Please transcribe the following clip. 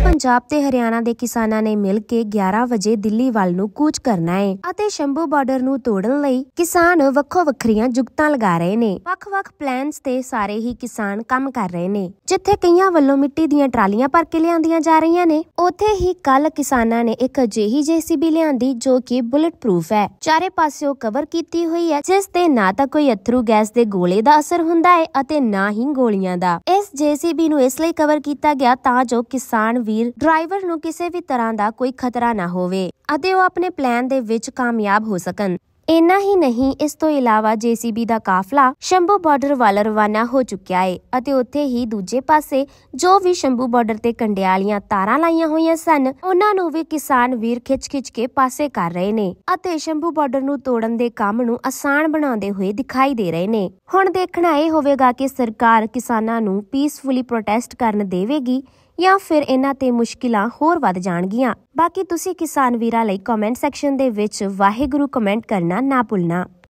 पंजाब ते हरियाणा ਦੇ ਕਿਸਾਨਾਂ ਨੇ ਮਿਲ ਕੇ 11 ਵਜੇ ਦਿੱਲੀ ਵੱਲ ਨੂੰ ਕੂਚ ਕਰਨਾ ਹੈ ਅਤੇ ਸ਼ੰਭੂ ਬਾਰਡਰ ਨੂੰ ਤੋੜਨ ਲਈ ਕਿਸਾਨ ਵੱਖੋ ਵੱਖਰੀਆਂ ਜੁਗਤਾਂ ਲਗਾ ਰਹੇ ਨੇ। ਵੱਖ-ਵੱਖ ਪਲਾਨਸ ਤੇ ਸਾਰੇ ਹੀ ਕਿਸਾਨ ਕੰਮ ਕਰ ਰਹੇ ਨੇ। ਜਿੱਥੇ ਕਈਆਂ ਵੱਲੋਂ ਮਿੱਟੀ ਦੀਆਂ ਟਰਾਲੀਆਂ ਭਰ ਕੇ ਲਿਆਂਦੀਆਂ ਜਾ ਰਹੀਆਂ ਨੇ, ਉੱਥੇ ਹੀ ਕੱਲ ਕਿਸਾਨਾਂ ਨੇ ਇੱਕ ਅਜਿਹੀ JCB ਲਿਆਂਦੀ ਜੋ ਕਿ ਬੁਲਟ ਪ੍ਰੂਫ ਹੈ। ਚਾਰੇ ਪਾਸਿਓਂ ਕਵਰ ਕੀਤੀ ਹੋਈ ਹੈ, ਜਿਸ ਤੇ ਨਾ ਤਾਂ ਕੋਈ ਅਥਰੂ ਗੈਸ ਦੇ ਗੋਲੇ ਦਾ ਅਸਰ ਹੁੰਦਾ ਹੈ ਅਤੇ ਨਾ ਹੀ ਗੋਲੀਆਂ ਦਾ। ਇਸ JCB ਨੂੰ ਇਸ ਲਈ ਕਵਰ ਕੀਤਾ ਗਿਆ ਤਾਂ ਜੋ ਕਿਸਾਨ ਵੀਰ ਡਰਾਈਵਰ ਨੂੰ ਕਿਸੇ ਵੀ ਤਰ੍ਹਾਂ ਦਾ ਕੋਈ ਖਤਰਾ ਨਾ ਹੋਵੇ ਅਤੇ ਉਹ ਆਪਣੇ ਪਲਾਨ ਦੇ ਵਿੱਚ ਕਾਮਯਾਬ ਹੋ ਸਕਣ। ਇੰਨਾ ਹੀ ਨਹੀਂ, ਇਸ ਤੋਂ ਇਲਾਵਾ JCB ਦਾ ਕਾਫਲਾ ਸ਼ੰਭੂ ਬਾਰਡਰ ਵੱਲ ਰਵਾਨਾ ਹੋ ਚੁੱਕਿਆ ਹੈ ਅਤੇ ਉੱਥੇ ਹੀ ਦੂਜੇ ਪਾਸੇ ਜੋ ਵੀ ਸ਼ੰਭੂ ਬਾਰਡਰ ਤੇ ਕੰਡਿਆਲੀਆਂ ਤਾਰਾਂ ਲਾਈਆਂ ਹੋਈਆਂ ਸਨ, ਉਹਨਾਂ ਨੂੰ ਵੀ ਕਿਸਾਨ ਵੀਰ ਖਿੱਚ ਕੇ ਪਾਸੇ ਕਰ ਰਹੇ ਨੇ ਅਤੇ ਸ਼ੰਭੂ ਬਾਰਡਰ ਨੂੰ ਤੋੜਨ ਦੇ ਕੰਮ ਨੂੰ ਆਸਾਨ ਬਣਾਉਂਦੇ ਹੋਏ ਦਿਖਾਈ ਦੇ ਰਹੇ ਨੇ। ਹੁਣ ਦੇਖਣਾ ਇਹ ਹੋਵੇਗਾ ਕਿ ਸਰਕਾਰ ਕਿਸਾਨਾਂ ਨੂੰ ਪੀਸਫੁਲੀ ਪ੍ਰੋਟੈਸਟ ਕਰਨ ਦੇਵੇਗੀ ਜਾਂ ਫਿਰ ਇਹਨਾਂ ਤੇ ਮੁਸ਼ਕਿਲਾਂ ਹੋਰ ਵੱਧ ਜਾਣਗੀਆਂ। ਬਾਕੀ ਤੁਸੀਂ ਕਿਸਾਨ ਵੀਰਾਂ ਲਈ ਕਮੈਂਟ ਸੈਕਸ਼ਨ ਦੇ ਵਿੱਚ ਵਾਹਿਗੁਰੂ ਕਮੈਂਟ ਕਰਨਾ ਨਾ ਭੁੱਲਣਾ।